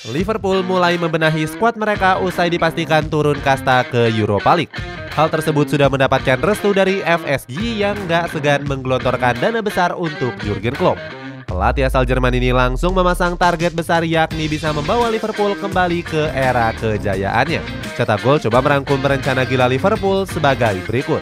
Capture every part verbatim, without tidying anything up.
Liverpool mulai membenahi skuad mereka usai dipastikan turun kasta ke Europa League. Hal tersebut sudah mendapatkan restu dari F S G yang gak segan menggelontorkan dana besar untuk Jurgen Klopp. Pelatih asal Jerman ini langsung memasang target besar, yakni bisa membawa Liverpool kembali ke era kejayaannya. Cetak Gol coba merangkum rencana gila Liverpool sebagai berikut.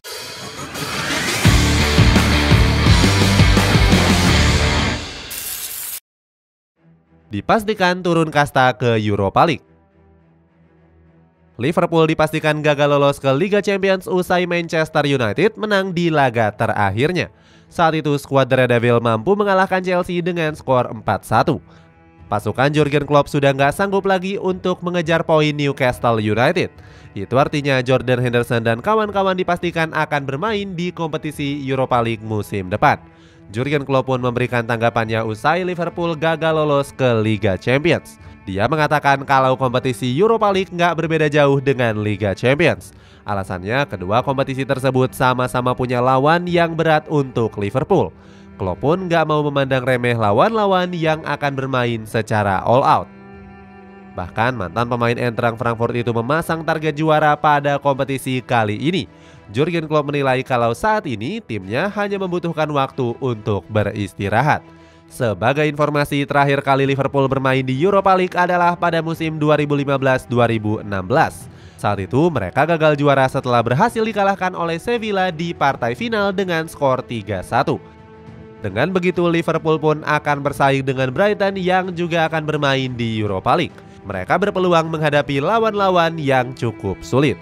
Dipastikan turun kasta ke Europa League. Liverpool dipastikan gagal lolos ke Liga Champions usai Manchester United menang di laga terakhirnya. Saat itu skuad The Red Devil mampu mengalahkan Chelsea dengan skor empat satu. Pasukan Jurgen Klopp sudah nggak sanggup lagi untuk mengejar poin Newcastle United. Itu artinya Jordan Henderson dan kawan-kawan dipastikan akan bermain di kompetisi Europa League musim depan. Jurgen Klopp pun memberikan tanggapannya usai Liverpool gagal lolos ke Liga Champions. Dia mengatakan kalau kompetisi Europa League nggak berbeda jauh dengan Liga Champions. Alasannya kedua kompetisi tersebut sama-sama punya lawan yang berat untuk Liverpool. Klopp pun nggak mau memandang remeh lawan-lawan yang akan bermain secara all out. Bahkan mantan pemain Eintracht Frankfurt itu memasang target juara pada kompetisi kali ini. Jurgen Klopp menilai kalau saat ini timnya hanya membutuhkan waktu untuk beristirahat. Sebagai informasi, terakhir kali Liverpool bermain di Europa League adalah pada musim dua ribu lima belas dua ribu enam belas. Saat itu mereka gagal juara setelah berhasil dikalahkan oleh Sevilla di partai final dengan skor tiga satu. Dengan begitu Liverpool pun akan bersaing dengan Brighton yang juga akan bermain di Europa League. Mereka berpeluang menghadapi lawan-lawan yang cukup sulit.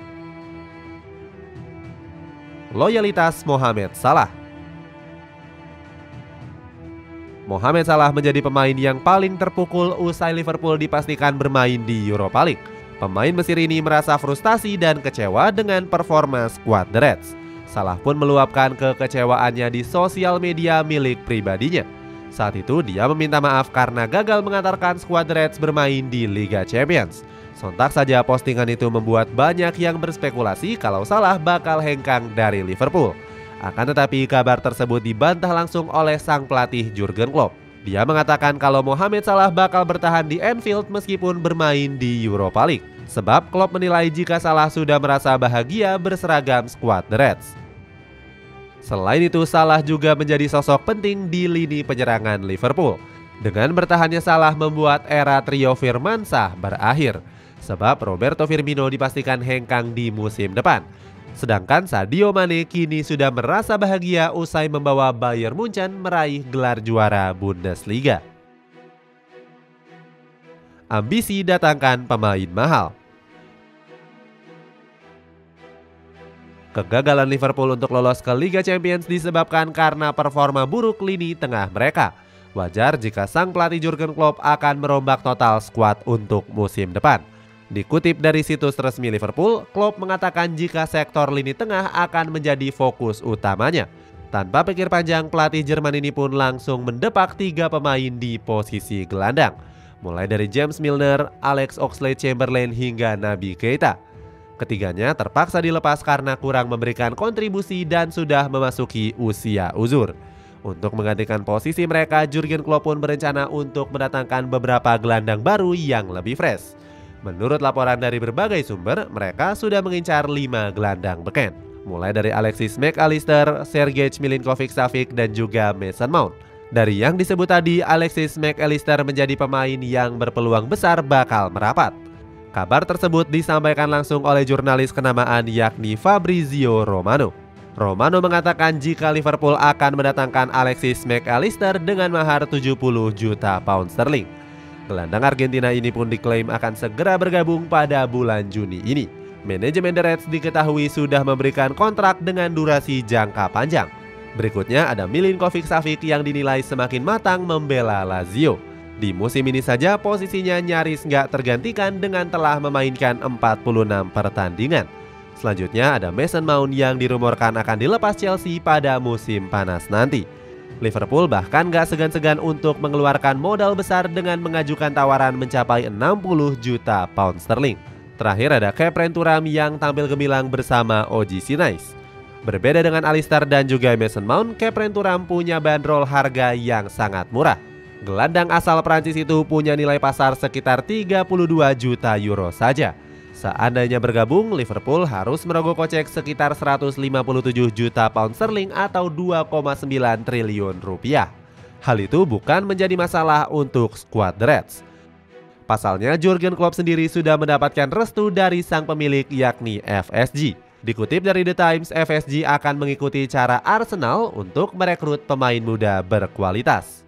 Loyalitas Mohamed Salah. Mohamed Salah menjadi pemain yang paling terpukul usai Liverpool dipastikan bermain di Europa League. Pemain Mesir ini merasa frustasi dan kecewa dengan performa skuad The Reds. Salah pun meluapkan kekecewaannya di sosial media milik pribadinya. Saat itu dia meminta maaf karena gagal mengantarkan skuad The Reds bermain di Liga Champions. Sontak saja postingan itu membuat banyak yang berspekulasi kalau Salah bakal hengkang dari Liverpool. Akan tetapi kabar tersebut dibantah langsung oleh sang pelatih Jurgen Klopp. Dia mengatakan kalau Mohamed Salah bakal bertahan di Anfield meskipun bermain di Europa League. Sebab Klopp menilai jika Salah sudah merasa bahagia berseragam skuad The Reds. Selain itu, Salah juga menjadi sosok penting di lini penyerangan Liverpool. Dengan bertahannya Salah membuat era trio Firmansyah berakhir. Sebab Roberto Firmino dipastikan hengkang di musim depan. Sedangkan Sadio Mane kini sudah merasa bahagia usai membawa Bayern Munchen meraih gelar juara Bundesliga. Ambisi datangkan pemain mahal. Kegagalan Liverpool untuk lolos ke Liga Champions disebabkan karena performa buruk lini tengah mereka. Wajar jika sang pelatih Jurgen Klopp akan merombak total skuad untuk musim depan. Dikutip dari situs resmi Liverpool, Klopp mengatakan jika sektor lini tengah akan menjadi fokus utamanya. Tanpa pikir panjang, pelatih Jerman ini pun langsung mendepak tiga pemain di posisi gelandang. Mulai dari James Milner, Alex Oxlade-Chamberlain hingga Naby Keita. Ketiganya terpaksa dilepas karena kurang memberikan kontribusi dan sudah memasuki usia uzur. Untuk menggantikan posisi mereka, Jurgen Klopp pun berencana untuk mendatangkan beberapa gelandang baru yang lebih fresh. Menurut laporan dari berbagai sumber, mereka sudah mengincar lima gelandang beken. Mulai dari Alexis Mac Allister, Sergej Milinkovic-Savic, dan juga Mason Mount. Dari yang disebut tadi, Alexis Mac Allister menjadi pemain yang berpeluang besar bakal merapat. Kabar tersebut disampaikan langsung oleh jurnalis kenamaan yakni Fabrizio Romano. Romano mengatakan jika Liverpool akan mendatangkan Alexis Mac Allister dengan mahar tujuh puluh juta pound sterling. Gelandang Argentina ini pun diklaim akan segera bergabung pada bulan Juni ini. Manajemen The Reds diketahui sudah memberikan kontrak dengan durasi jangka panjang. Berikutnya ada Milinkovic-Savic yang dinilai semakin matang membela Lazio. Di musim ini saja posisinya nyaris nggak tergantikan dengan telah memainkan empat puluh enam pertandingan. Selanjutnya ada Mason Mount yang dirumorkan akan dilepas Chelsea pada musim panas nanti. Liverpool bahkan gak segan-segan untuk mengeluarkan modal besar dengan mengajukan tawaran mencapai enam puluh juta pound sterling. Terakhir ada Khéphren Thuram yang tampil gemilang bersama O G C Nice. Berbeda dengan Allister dan juga Mason Mount, Khéphren Thuram punya bandrol harga yang sangat murah. Gelandang asal Prancis itu punya nilai pasar sekitar tiga puluh dua juta euro saja. Seandainya bergabung, Liverpool harus merogoh kocek sekitar seratus lima puluh tujuh juta pound sterling atau dua koma sembilan triliun rupiah. Hal itu bukan menjadi masalah untuk skuad The Reds. Pasalnya Jurgen Klopp sendiri sudah mendapatkan restu dari sang pemilik yakni F S G. Dikutip dari The Times, F S G akan mengikuti cara Arsenal untuk merekrut pemain muda berkualitas.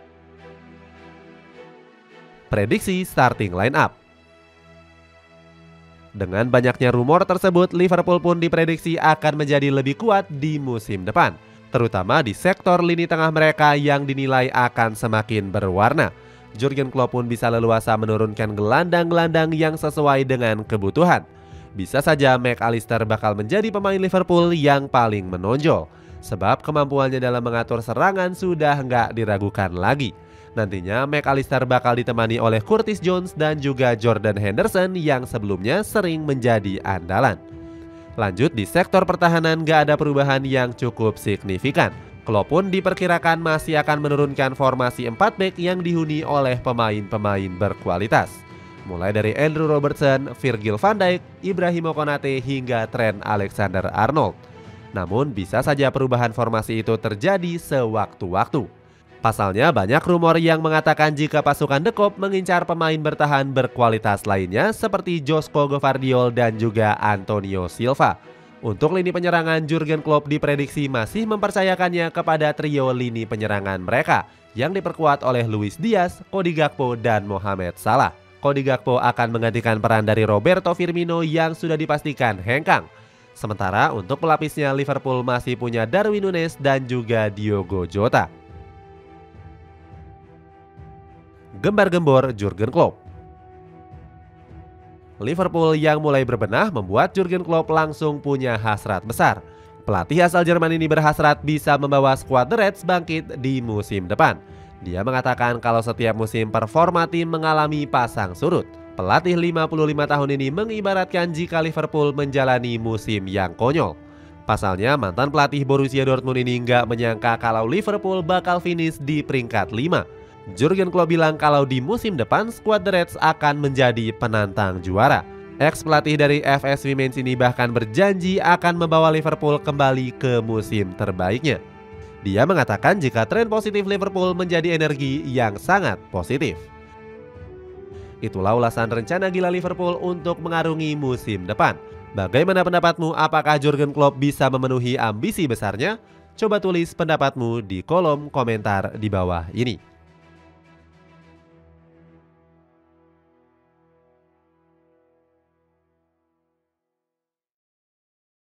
Prediksi starting line-up. Dengan banyaknya rumor tersebut, Liverpool pun diprediksi akan menjadi lebih kuat di musim depan, terutama di sektor lini tengah mereka yang dinilai akan semakin berwarna. Jurgen Klopp pun bisa leluasa menurunkan gelandang-gelandang yang sesuai dengan kebutuhan. Bisa saja McAllister bakal menjadi pemain Liverpool yang paling menonjol, sebab kemampuannya dalam mengatur serangan sudah nggak diragukan lagi. Nantinya McAllister bakal ditemani oleh Curtis Jones dan juga Jordan Henderson yang sebelumnya sering menjadi andalan. Lanjut di sektor pertahanan nggak ada perubahan yang cukup signifikan. Klopp pun diperkirakan masih akan menurunkan formasi empat back yang dihuni oleh pemain-pemain berkualitas. Mulai dari Andrew Robertson, Virgil van Dijk, Ibrahimo Konate hingga Trent Alexander-Arnold. Namun bisa saja perubahan formasi itu terjadi sewaktu-waktu. Pasalnya banyak rumor yang mengatakan jika pasukan The Kop mengincar pemain bertahan berkualitas lainnya seperti Josko Gvardiol dan juga Antonio Silva. Untuk lini penyerangan, Jurgen Klopp diprediksi masih mempercayakannya kepada trio lini penyerangan mereka yang diperkuat oleh Luis Diaz, Cody Gakpo, dan Mohamed Salah. Cody Gakpo akan menggantikan peran dari Roberto Firmino yang sudah dipastikan hengkang. Sementara untuk pelapisnya, Liverpool masih punya Darwin Núñez dan juga Diogo Jota. Gembar-gembor Jurgen Klopp. Liverpool yang mulai berbenah membuat Jurgen Klopp langsung punya hasrat besar. Pelatih asal Jerman ini berhasrat bisa membawa skuad The Reds bangkit di musim depan. Dia mengatakan kalau setiap musim performa tim mengalami pasang surut. Pelatih lima puluh lima tahun ini mengibaratkan jika Liverpool menjalani musim yang konyol. Pasalnya mantan pelatih Borussia Dortmund ini nggak menyangka kalau Liverpool bakal finish di peringkat lima. Jurgen Klopp bilang kalau di musim depan skuad The Reds akan menjadi penantang juara. Ex-pelatih dari F S V Mainz ini bahkan berjanji akan membawa Liverpool kembali ke musim terbaiknya. Dia mengatakan jika tren positif Liverpool menjadi energi yang sangat positif. Itulah ulasan rencana gila Liverpool untuk mengarungi musim depan. Bagaimana pendapatmu? Apakah Jurgen Klopp bisa memenuhi ambisi besarnya? Coba tulis pendapatmu di kolom komentar di bawah ini.